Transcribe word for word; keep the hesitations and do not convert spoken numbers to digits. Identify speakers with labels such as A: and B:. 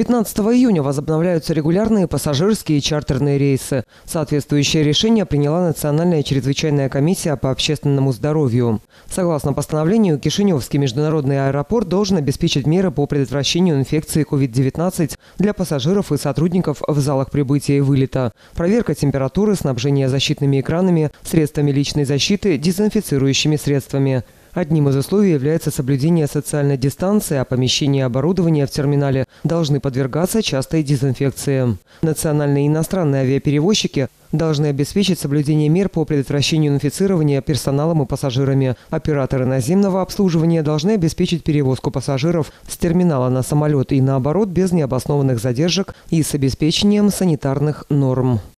A: пятнадцатого июня возобновляются регулярные пассажирские и чартерные рейсы. Соответствующее решение приняла Национальная чрезвычайная комиссия по общественному здоровью. Согласно постановлению, Кишиневский международный аэропорт должен обеспечить меры по предотвращению инфекции ковид девятнадцать для пассажиров и сотрудников в залах прибытия и вылета. Проверка температуры, снабжение защитными экранами, средствами личной защиты, дезинфицирующими средствами. Одним из условий является соблюдение социальной дистанции, а помещения и оборудование в терминале должны подвергаться частой дезинфекции. Национальные и иностранные авиаперевозчики должны обеспечить соблюдение мер по предотвращению инфицирования персоналом и пассажирами. Операторы наземного обслуживания должны обеспечить перевозку пассажиров с терминала на самолет и наоборот без необоснованных задержек и с обеспечением санитарных норм.